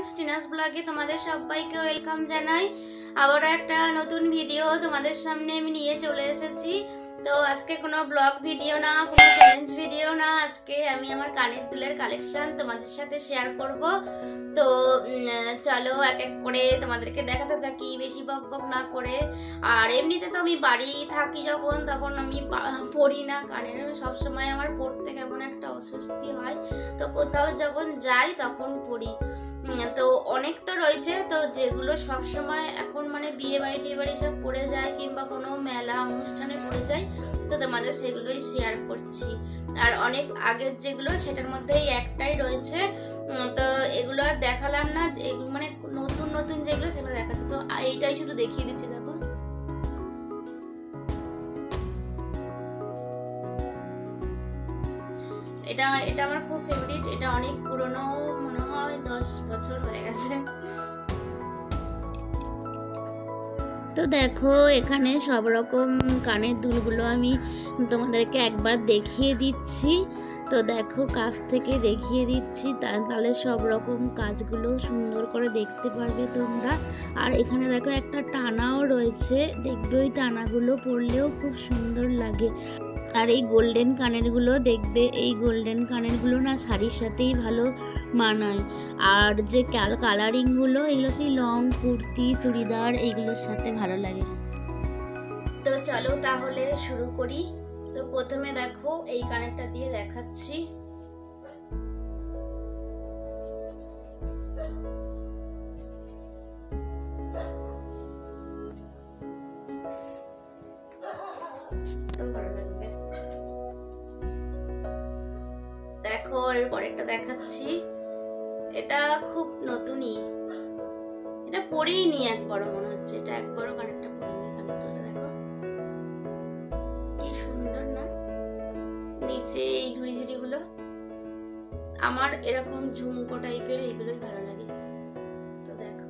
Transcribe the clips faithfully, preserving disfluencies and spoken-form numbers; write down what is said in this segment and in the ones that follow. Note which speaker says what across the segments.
Speaker 1: Friends टीनास ब्लगे तुम्हारे सबाइके welcome Janai आबारो एकटा नतून भिडियो तुम्हारे सामने आमि निये चले एसेछि। तो आज के कोनो ब्लग भिडियो ना कोनो चैलेंज भिडियो ना आज के आमि आमार कानेर दुलेर कालेक्शन तुम्हारे साथे शेयर करब। तो चलो एक एक करे तुम्हादेरके देखाते थाकी बेशी बक बक ना करे। और एमनिते तो आमि बाड़ी थाकी जखन तखन आमि पड़ी ना कानेर सब समय आमार पड़ते केमन एकटा अस्वस्ति हय। तो कोथाओ जखन जाई तखन पड़ी। तो अनेक तो रयेछे तो जेगुलो सब समय एखन माने बिये बाड़ी टिये बाड़ी सब पड़े जाय किंबा कोनो मेला अनुष्ठाने पड़े जाय तो तोमादेर सेगुलोई शेयर करछि। और अनेक आगेर जेगुलो सेटार मध्येई एकटाई रयेछे। तो एगुलो आर देखालाम ना माने नतून नतून जेगुलो सेगुलो देखाচ্ছি। तो এইটাই শুধু দেখিয়ে দিচ্ছি দেখো। এটা এটা আমার খুব ফেভারিট। এটা অনেক পুরনো মনে হয় দশ বছর হয়ে গেছে। তো দেখো এখানে সব রকম কানের দুলগুলো আমি তোমাদেরকে একবার দেখিয়ে দিচ্ছি। তো দেখো কাছ থেকে দেখিয়ে দিচ্ছি তাহলে সব রকম কাজগুলো সুন্দর করে দেখতে পারবে তোমরা। আর এখানে দেখো একটা টানাও রয়েছে, দেখবে ওই টানাগুলো পরলেও খুব সুন্দর লাগে। আর এই গোল্ডেন কানেরগুলো দেখবে এই গোল্ডেন কানেরগুলো না শাড়ির সাথেই ভালো মানায়। আর যে কালারিংগুলো এগুলো সেই লং কুর্তি চুড়িদার এইগুলোর সাথে ভালো লাগে। তো চলো তাহলে শুরু করি। তো প্রথমে দেখো এই কানেরটা দিয়ে দেখাচ্ছি। দেখো এর পরেরটা দেখাচ্ছি। এটা খুব নতুনই, এটা পরেই নি একবারও মনে হচ্ছে। এটা একবারও কানেরটা পরিনি। কানের দুলটা দেখো কি সুন্দর না, নিচে এই ঝুড়ি ঝুড়ি গুলো। আমার এরকম ঝুমকো টাইপের এইগুলোই ভালো লাগে। তো দেখো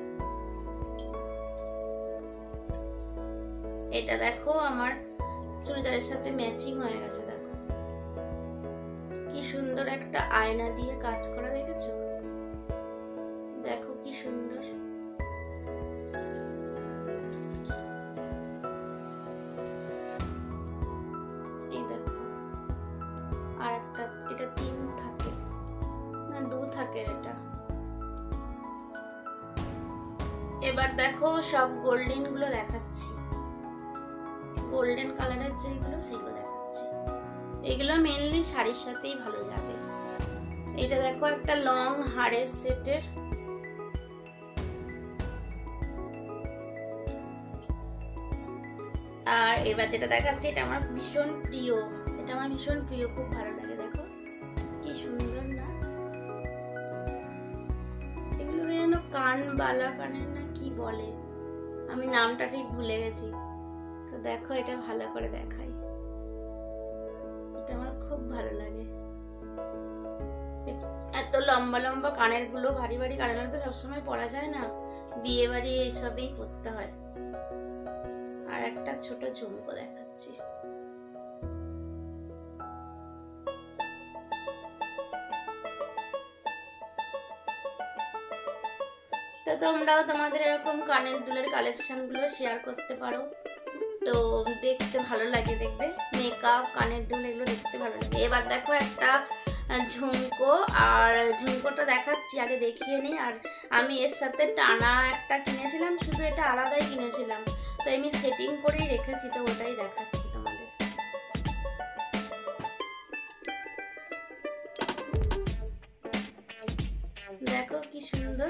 Speaker 1: এটা দেখো আমার চুড়িদারের সাথে ম্যাচিং হয়ে গেছে। দেখো কি সুন্দর একটা আয়না দিয়ে কাজ করা, দেখেছো? দেখো কি সুন্দর। এই দেখো আর একটা, এটা তিন থাকের না দু থাকের এটা। এবার দেখো সব গোল্ডেন গুলো দেখাচ্ছি। গোল্ডেন কালারের যেগুলো সেগুলো দেখাচ্ছি। এগুলো মেইনলি শাড়ির সাথেই ভালো যাবে। এটা দেখো একটা লং হাড়ের সেটের। আর এবার যেটা দেখাচ্ছি এটা আমার ভীষণ প্রিয়। এটা আমার ভীষণ প্রিয়, খুব ভালো লাগে। দেখো কি সুন্দর না। এগুলো যেন কান বালা কানের না কি বলে, আমি নামটা ঠিক ভুলে গেছি। তো দেখো এটা ভালো করে দেখাই। এটা আমার খুব ভালো লাগে। এত লম্বা লম্বা কানের গুলো, ভারী ভারী কানের তো সবসময় পরা যায় না, বিয়ে বাড়ি এইসবেই করতে হয়। আর একটা ছোট ঝুমকো দেখাচ্ছি। তো তোমরাও তোমাদের এরকম কানের দুলের কালেকশন গুলো শেয়ার করতে পারো। তো দেখতে ভালো লাগে, দেখবে মেকআপ কানের দুল এগুলো দেখতে ভালো লাগে। এবার দেখো একটা ঝুমকো, আর ঝুমকোটা দেখাচ্ছি আগে দেখিয়ে নিই। আর আমি এর সাথে টানা একটা কিনেছিলাম, শুধু এটা আলাদাই কিনেছিলাম। তো আমি সেটিং করেই রেখেছি, তো ওটাই দেখাচ্ছি তোমাদের। দেখো কি সুন্দর।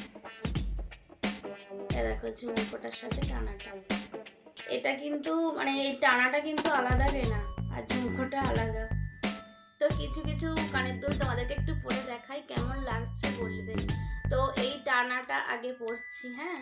Speaker 1: এ দেখো ঝুমকোটার সাথে টানাটা। এটা কিন্তু মানে এই টানাটা কিন্তু আলাদা না, আর ঝুমকোটা আলাদা। তো কিছু কিছু কানের দুল তোমাদেরকে একটু পরে দেখাই, কেমন লাগছে বলবে। তো এই টানাটা আগে পরছি। হ্যাঁ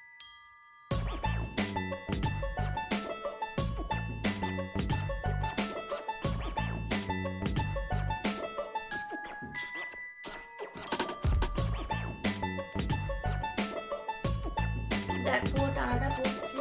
Speaker 1: দেখো টানাটা পরছি।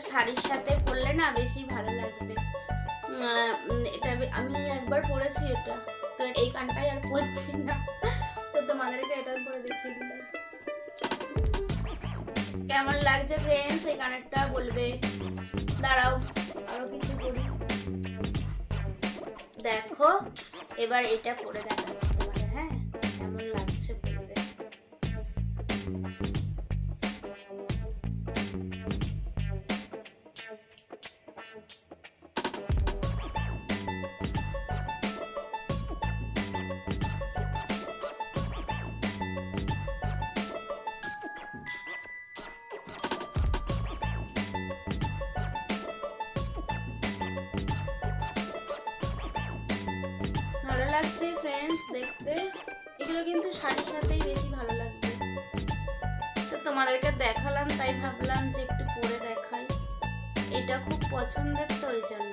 Speaker 1: শাড়ির সাথে পরলে না বেশি ভালো লাগবে। এটা আমি একবার পরেছি এটা, তো এই কানটাই আর পরছি না, তো তোমাদেরকে এটা পরে দেখিয়ে দিলাম। কেমন লাগছে ফ্রেন্ডস এই কানেরটা বলবে। দাঁড়াও আরো কিছু করি, দেখো এবার এটা পরে দেখাচ্ছি তোমাদের। হ্যাঁ কেমন লাগছে বলবে। ভালো লাগছে ফ্রেন্ডস দেখতে, এগুলো কিন্তু শাড়ির সাথেই বেশি ভালো লাগবে। তো তোমাদেরকে দেখালাম তাই ভাবলাম যে একটু পরে দেখাই, এটা খুব পছন্দের তো ওই জন্য।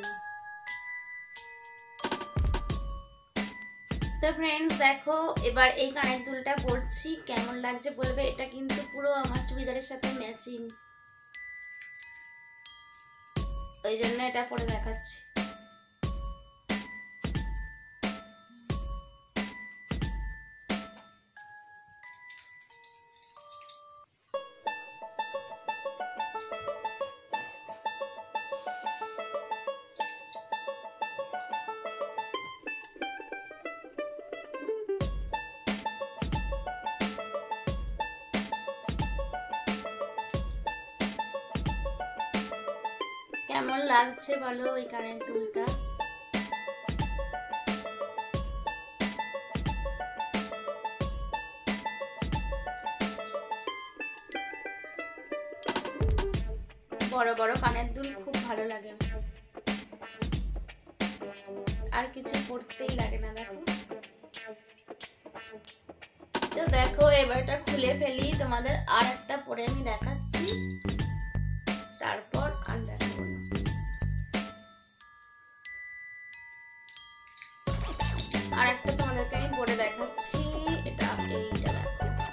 Speaker 1: তো ফ্রেন্ডস দেখো এবার এই কানের দুলটা পরছি, কেমন লাগছে বলবে। এটা কিন্তু পুরো আমার চুড়িদারের সাথে ম্যাচিং, ওই জন্য এটা পরে দেখাচ্ছি। কেমন লাগছে বলো ওই কানের দুলটা। বড় বড় কানের দুল খুব ভালো লাগে, আর কিছু পরতেই লাগে না। দেখো তো দেখো এবারটা খুলে ফেলি, তোমাদের আর একটা পরে আমি দেখাচ্ছি, তারপর আর দেখাবো না। আর একটা তোমাদেরকে আমি পরে দেখাচ্ছি, এটা এইটা দেখো।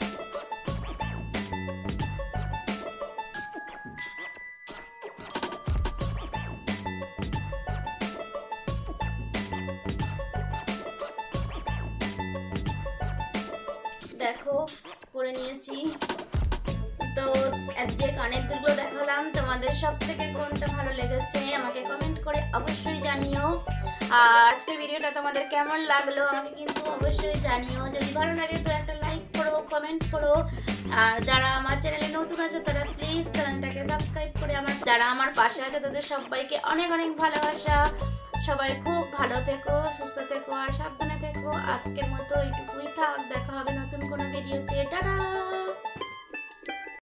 Speaker 1: দেখো পরে নিয়েছি। তো যে কানের দুলগুলো দেখালাম তোমাদের সব থেকে কোনটা ভালো লেগেছে আমাকে কমেন্ট করে অবশ্যই জানিও। আর আজকের ভিডিওটা তোমাদের কেমন লাগলো আমাকে কিন্তু অবশ্যই জানিও। যদি ভালো লাগে তো একটা লাইক করো, কমেন্ট করো। আর যারা আমার চ্যানেলে নতুন আছে তারা প্লিজ চ্যানেলটাকে সাবস্ক্রাইব করে আমার যারা আমার পাশে আছে তাদের সবাইকে অনেক অনেক ভালোবাসা। সবাই খুব ভালো থেকো, সুস্থ থেকো আর সাবধানে থেকো। আজকের মতো এইটুকুই থাক, দেখা হবে নতুন কোনো ভিডিওতে। টাটা।